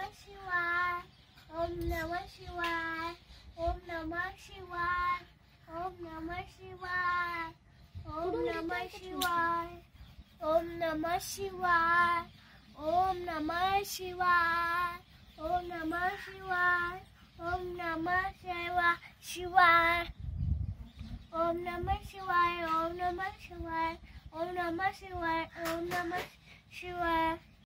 शिवाय ओम नमः शिवाय ओम नमः शिवाय ओम नमः शिवाय ओम नमः शिवाय ओम नमः शिवाय ओम नमः शिवाय ओम नमः शिवाय ओम नमः शिवाय ओम नमः शिवाय ओम नमः शिवाय ओम नमः शिवाय ओम नमः शिवाय।